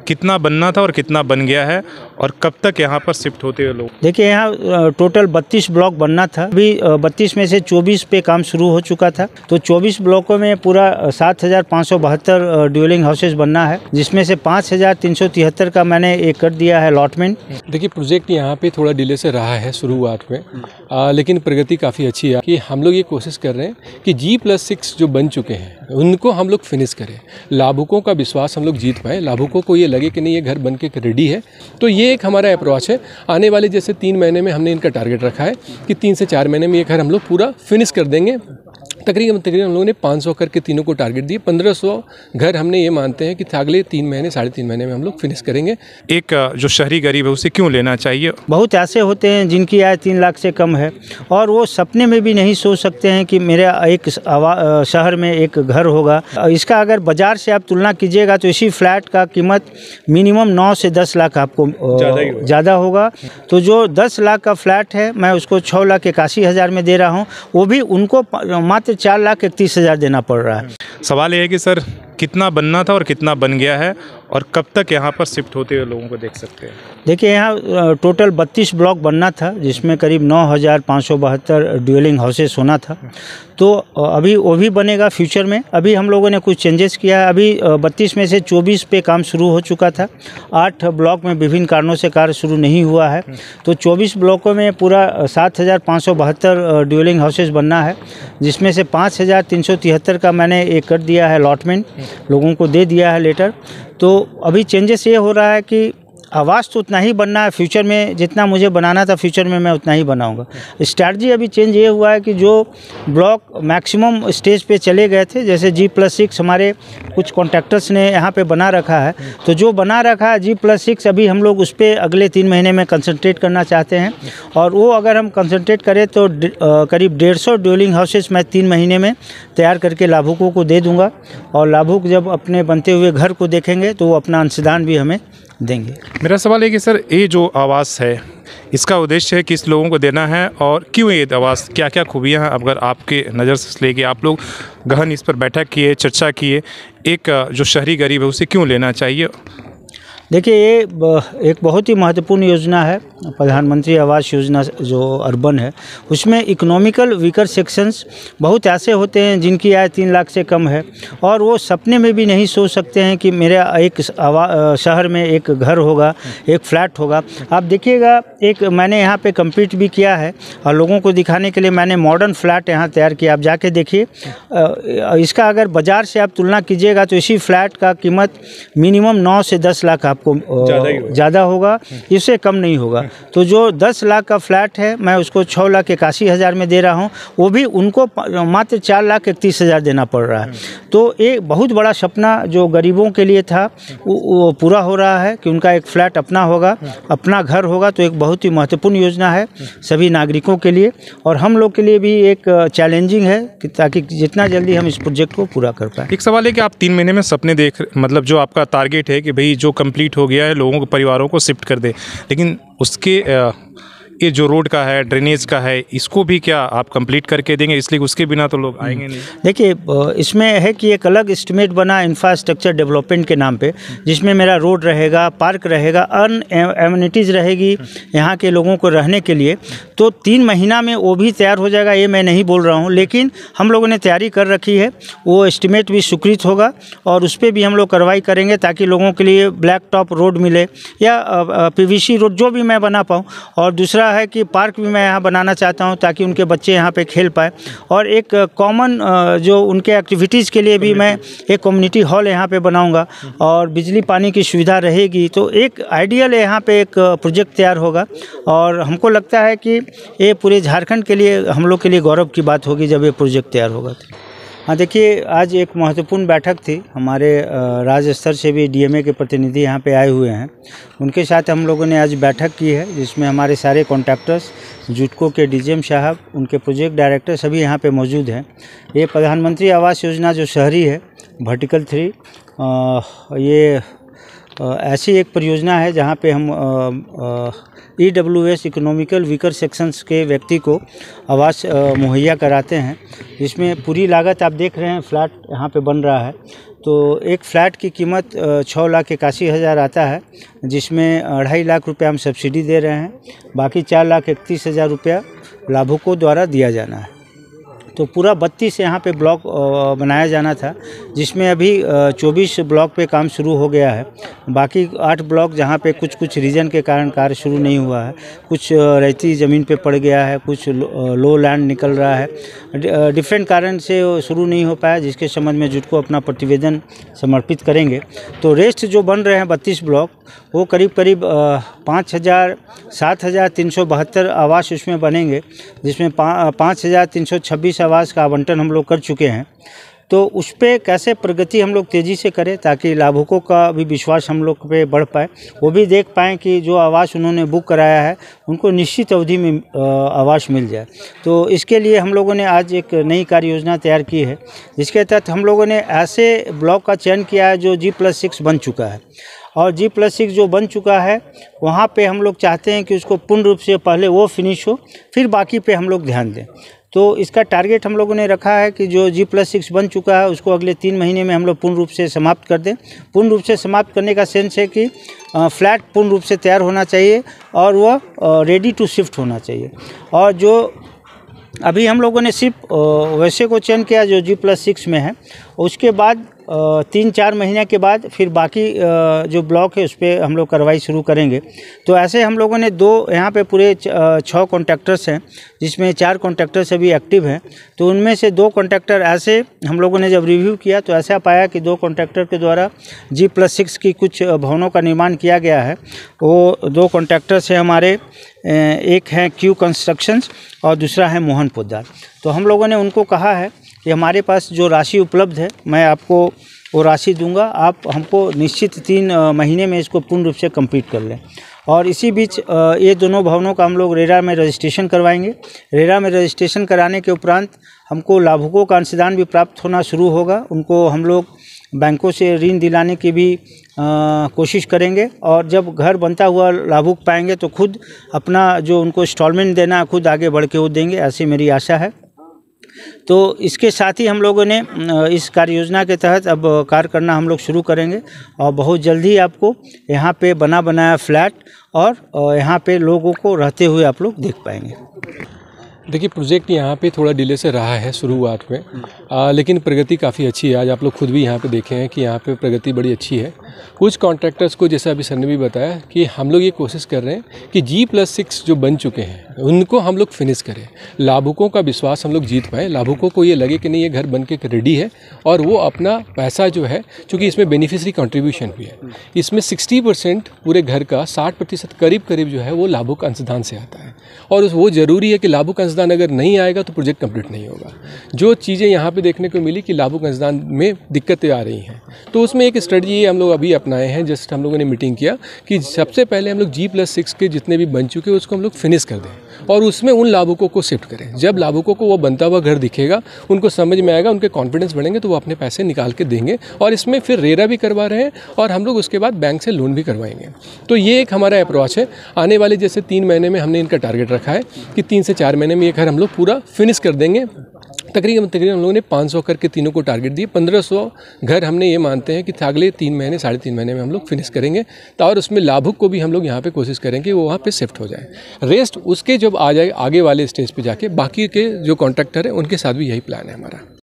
कितना बनना था और कितना बन गया है और कब तक यहाँ पर शिफ्ट होते हैं लोग? देखिए, यहाँ टोटल 32 ब्लॉक बनना था। अभी 32 में से 24 पे काम शुरू हो चुका था। तो 24 ब्लॉकों में पूरा 7,572 ड्वेलिंग हाउसेज बनना है, जिसमें से 5,373 का मैंने एक कर दिया है अलॉटमेंट। देखिए, प्रोजेक्ट यहाँ पे थोड़ा डिले से रहा है शुरुआत में, लेकिन प्रगति काफ़ी अच्छी है कि हम लोग ये कोशिश कर रहे हैं कि G+6 जो बन चुके हैं उनको हम लोग फिनिश करें, लाभुकों का विश्वास हम लोग जीत पाएँ, लाभुकों को ये लगे कि नहीं ये घर बन के रेडी है। तो ये एक हमारा अप्रोच है। आने वाले जैसे 3 महीने में हमने इनका टारगेट रखा है कि 3 से 4 महीने में ये घर हम लोग पूरा फिनिश कर देंगे। तकरीबन हम लोगों ने 500 करके तीनों को टारगेट दिए। 1500 घर हमने ये मानते हैं कि अगले 3 महीने 3.5 महीने में हम लोग फिनिश करेंगे। एक जो शहरी गरीब है उसे क्यों लेना चाहिए? बहुत ऐसे होते हैं जिनकी आय 3 लाख से कम है और वो सपने में भी नहीं सोच सकते हैं कि मेरा एक शहर में एक घर होगा। इसका अगर बाजार से आप तुलना कीजिएगा तो इसी फ्लैट का कीमत मिनिमम 9 से 10 लाख आपको ज़्यादा होगा। तो जो 10 लाख का फ्लैट है मैं उसको 6,81,000 में दे रहा हूँ, वो भी उनको मात्र 4,31,000 देना पड़ रहा है। सवाल ये है कि सर कितना बनना था और कितना बन गया है और कब तक यहाँ पर शिफ्ट होते हुए लोगों को देख सकते हैं? देखिए, यहाँ टोटल 32 ब्लॉक बनना था, जिसमें करीब 9,572 ड्वेलिंग हाउसेस होना था। तो अभी वो भी बनेगा फ्यूचर में। अभी हम लोगों ने कुछ चेंजेस किया है। अभी 32 में से 24 पे काम शुरू हो चुका था। 8 ब्लॉक में विभिन्न कारणों से कार्य शुरू नहीं हुआ है। तो 24 ब्लॉकों में पूरा 7,572 ड्वेलिंग हाउसेस बनना है, जिसमें से 5,373 का मैंने एक कर दिया है अलॉटमेंट, लोगों को दे दिया है लेटर। तो अभी चेंजेस ये हो रहा है कि आवास तो उतना ही बनना है, फ्यूचर में जितना मुझे बनाना था फ्यूचर में मैं उतना ही बनाऊंगा। स्ट्रैटेजी अभी चेंज ये हुआ है कि जो ब्लॉक मैक्सिमम स्टेज पे चले गए थे, जैसे G+6 हमारे कुछ कॉन्ट्रैक्टर्स ने यहाँ पे बना रखा है, तो जो बना रखा है G+6 अभी हम लोग उस पर अगले 3 महीने में कंसंट्रेट करना चाहते हैं। और वो अगर हम कंसंट्रेट करें तो करीब 150 ड्वेलिंग हाउसेस मैं 3 महीने में तैयार करके लाभुकों को दे दूँगा। और लाभुक जब अपने बनते हुए घर को देखेंगे तो वो अपना अंशदान भी हमें देंगे। मेरा सवाल है कि सर ये जो आवास है इसका उद्देश्य है किस लोगों को देना है और क्यों ये आवास, क्या क्या खूबियां हैं, अगर आपके नज़र से लेके आप लोग गहन इस पर बैठक किए, चर्चा किए, एक जो शहरी गरीब है उसे क्यों लेना चाहिए? देखिए, ये एक बहुत ही महत्वपूर्ण योजना है, प्रधानमंत्री आवास योजना जो अर्बन है, उसमें इकोनॉमिकल वीकर सेक्शंस बहुत ऐसे होते हैं जिनकी आय 3 लाख से कम है और वो सपने में भी नहीं सोच सकते हैं कि मेरा एक शहर में एक घर होगा, एक फ्लैट होगा। आप देखिएगा, एक मैंने यहाँ पे कम्पीट भी किया है और लोगों को दिखाने के लिए मैंने मॉडर्न फ्लैट यहाँ तैयार किया। आप जाके देखिए, इसका अगर बाज़ार से आप तुलना कीजिएगा तो इसी फ्लैट का कीमत मिनिमम 9 से 10 लाख आपको ज़्यादा होगा, इससे कम नहीं होगा। तो जो 10 लाख का फ्लैट है मैं उसको 6,81,000 में दे रहा हूँ, वो भी उनको मात्र 4,31,000 देना पड़ रहा है। तो एक बहुत बड़ा सपना जो गरीबों के लिए था वो पूरा हो रहा है कि उनका एक फ्लैट अपना होगा, अपना घर होगा। तो एक बहुत ही महत्वपूर्ण योजना है सभी नागरिकों के लिए और हम लोग के लिए भी एक चैलेंजिंग है कि ताकि जितना जल्दी हम इस प्रोजेक्ट को पूरा कर पाएँ। एक सवाल है कि आप 3 महीने में सपने देख, मतलब जो आपका टारगेट है कि भाई जो कंप्लीट हो गया है लोगों को, परिवारों को शिफ्ट कर दे, लेकिन उसके ये जो रोड का है, ड्रेनेज का है, इसको भी क्या आप कंप्लीट करके देंगे? इसलिए उसके बिना तो लोग आएंगे नहीं। देखिए, इसमें है कि एक अलग एस्टिमेट बना इंफ्रास्ट्रक्चर डेवलपमेंट के नाम पे, जिसमें मेरा रोड रहेगा, पार्क रहेगा, अर्न एमिनिटीज़ रहेगी यहाँ के लोगों को रहने के लिए। तो 3 महीना में वो भी तैयार हो जाएगा, ये मैं नहीं बोल रहा हूँ, लेकिन हम लोगों ने तैयारी कर रखी है। वो एस्टिमेट भी स्वीकृत होगा और उस पर भी हम लोग कार्रवाई करेंगे ताकि लोगों के लिए ब्लैक टॉप रोड मिले या PVC रोड जो भी मैं बना पाऊँ। और दूसरा है कि पार्क भी मैं यहाँ बनाना चाहता हूँ ताकि उनके बच्चे यहाँ पे खेल पाए और एक कॉमन जो उनके एक्टिविटीज़ के लिए भी मैं एक कम्युनिटी हॉल यहाँ पे बनाऊँगा और बिजली पानी की सुविधा रहेगी। तो एक आइडियल यहाँ पे एक प्रोजेक्ट तैयार होगा और हमको लगता है कि ये पूरे झारखंड के लिए, हम लोग के लिए गौरव की बात होगी जब ये प्रोजेक्ट तैयार होगा। हाँ, देखिए, आज एक महत्वपूर्ण बैठक थी। हमारे राज्य स्तर से भी DMA के प्रतिनिधि यहाँ पे आए हुए हैं। उनके साथ हम लोगों ने आज बैठक की है, जिसमें हमारे सारे कॉन्ट्रैक्टर्स, जुटको के DGM साहब, उनके प्रोजेक्ट डायरेक्टर सभी यहाँ पे मौजूद हैं। ये प्रधानमंत्री आवास योजना जो शहरी है, वर्टिकल 3, ये ऐसी एक परियोजना है जहाँ पे हम EWS इकोनॉमिकल वीकर सेक्शंस के व्यक्ति को आवास मुहैया कराते हैं। इसमें पूरी लागत आप देख रहे हैं, फ्लैट यहाँ पे बन रहा है। तो एक फ्लैट की कीमत 6,81,000 आता है, जिसमें 2.5 लाख रुपया हम सब्सिडी दे रहे हैं। बाकी 4,31,000 रुपया लाभुकों द्वारा दिया जाना है। तो पूरा 32 यहाँ पे ब्लॉक बनाया जाना था, जिसमें अभी 24 ब्लॉक पे काम शुरू हो गया है। बाकी 8 ब्लॉक जहाँ पे कुछ रीजन के कारण कार्य शुरू नहीं हुआ है, कुछ रेती ज़मीन पे पड़ गया है, कुछ लो लैंड निकल रहा है, डिफरेंट कारण से शुरू नहीं हो पाया, जिसके संबंध में जुट को अपना प्रतिवेदन समर्पित करेंगे। तो रेस्ट जो बन रहे हैं 32 ब्लॉक, वो करीब 7,372 आवास उसमें बनेंगे, जिसमें 5,326 आवास का आवंटन हम लोग कर चुके हैं। तो उस पर कैसे प्रगति हम लोग तेज़ी से करें ताकि लाभुकों का भी विश्वास हम लोग पे बढ़ पाए, वो भी देख पाएँ कि जो आवास उन्होंने बुक कराया है उनको निश्चित अवधि में आवास मिल जाए। तो इसके लिए हम लोगों ने आज एक नई कार्य योजना तैयार की है, जिसके तहत हम लोगों ने ऐसे ब्लॉक का चयन किया है जो G+6 बन चुका है। और G+6 जो बन चुका है वहाँ पे हम लोग चाहते हैं कि उसको पूर्ण रूप से पहले वो फिनिश हो, फिर बाकी पे हम लोग ध्यान दें। तो इसका टारगेट हम लोगों ने रखा है कि जो G+6 बन चुका है उसको अगले 3 महीने में हम लोग पूर्ण रूप से समाप्त कर दें। पूर्ण रूप से समाप्त करने का सेंस है कि फ्लैट पूर्ण रूप से तैयार होना चाहिए और वह रेडी टू शिफ्ट होना चाहिए। और जो अभी हम लोगों ने सिर्फ वैसे को चयन किया जो G+6 में है, उसके बाद 3-4 महीने के बाद फिर बाकी जो ब्लॉक है उस पर हम लोग कार्रवाई शुरू करेंगे। तो ऐसे हम लोगों ने यहाँ पे पूरे 6 कॉन्ट्रैक्टर्स हैं, जिसमें 4 कॉन्ट्रैक्टर्स अभी एक्टिव हैं। तो उनमें से 2 कॉन्ट्रैक्टर ऐसे हम लोगों ने जब रिव्यू किया तो ऐसा पाया कि 2 कॉन्ट्रैक्टर के द्वारा G+6 की कुछ भवनों का निर्माण किया गया है। वो 2 कॉन्ट्रैक्टर्स हैं हमारे, एक है क्यू कंस्ट्रक्शंस और दूसरा है मोहन पोद्दार। तो हम लोगों ने उनको कहा है कि हमारे पास जो राशि उपलब्ध है मैं आपको वो राशि दूंगा, आप हमको निश्चित 3 महीने में इसको पूर्ण रूप से कंप्लीट कर लें। और इसी बीच ये दोनों भवनों का हम लोग रेरा में रजिस्ट्रेशन करवाएंगे। रेरा में रजिस्ट्रेशन कराने के उपरांत हमको लाभुकों का अंशदान भी प्राप्त होना शुरू होगा। उनको हम लोग बैंकों से ऋण दिलाने की भी कोशिश करेंगे, और जब घर बनता हुआ लाभुक पाएंगे तो खुद अपना जो उनको इंस्टॉलमेंट देना खुद आगे बढ़ के वो देंगे, ऐसी मेरी आशा है। तो इसके साथ ही हम लोगों ने इस कार्य योजना के तहत अब कार्य करना हम लोग शुरू करेंगे, और बहुत जल्दी आपको यहाँ पे बना बनाया फ्लैट और यहाँ पे लोगों को रहते हुए आप लोग देख पाएंगे। देखिए, प्रोजेक्ट यहाँ पे थोड़ा डिले से रहा है शुरुआत में, लेकिन प्रगति काफ़ी अच्छी है। आज आप लोग खुद भी यहाँ पे देखे हैं कि यहाँ पे प्रगति बड़ी अच्छी है। कुछ कॉन्ट्रैक्टर्स को, जैसे अभी सर ने भी बताया, कि हम लोग ये कोशिश कर रहे हैं कि G+6 जो बन चुके हैं उनको हम लोग फिनिश करें, लाभुकों का विश्वास हम लोग जीत पाएँ, लाभुकों को ये लगे कि नहीं ये घर बन के रेडी है, और वो अपना पैसा जो है, चूँकि इसमें बेनिफिशरी कॉन्ट्रीब्यूशन भी है, इसमें 60% पूरे घर का 60% करीब जो है वो लाभुक अंशदान से आता है। और वो ज़रूरी है कि लाभुक अंशदान अगर नहीं आएगा तो प्रोजेक्ट कंप्लीट नहीं होगा। जो चीज़ें यहाँ पे देखने को मिली कि लाभुक अंशदान में दिक्कतें आ रही हैं, तो उसमें एक स्ट्रेटजी हम लोग अभी अपनाए हैं। जस्ट हम लोगों ने मीटिंग किया कि सबसे पहले हम लोग G+6 के जितने भी बन चुके हैं उसको हम लोग फिनिश कर दें, और उसमें उन लाभुकों को शिफ्ट करें। जब लाभुकों को वो बनता हुआ घर दिखेगा, उनको समझ में आएगा, उनके कॉन्फिडेंस बढ़ेंगे, तो वो अपने पैसे निकाल के देंगे। और इसमें फिर रेरा भी करवा रहे हैं, और हम लोग उसके बाद बैंक से लोन भी करवाएंगे। तो ये एक हमारा अप्रोच है। आने वाले जैसे 3 महीने में हमने इनका टारगेट रखा है कि 3 से 4 महीने में ये घर हम लोग पूरा फिनिश कर देंगे। तकरीबन हम लोगों ने 500 करके तीनों को टारगेट दिए। 1500 घर हमने ये मानते हैं कि अगले 3 महीने 3.5 महीने में हम लोग फिनिश करेंगे, और उसमें लाभुक को भी हम लोग यहाँ पे कोशिश करेंगे कि वो वहाँ पे शिफ्ट हो जाए। रेस्ट उसके जब आ जाए आगे वाले स्टेज पे जाके, बाकी के जो कॉन्ट्रैक्टर है उनके साथ भी यही प्लान है हमारा।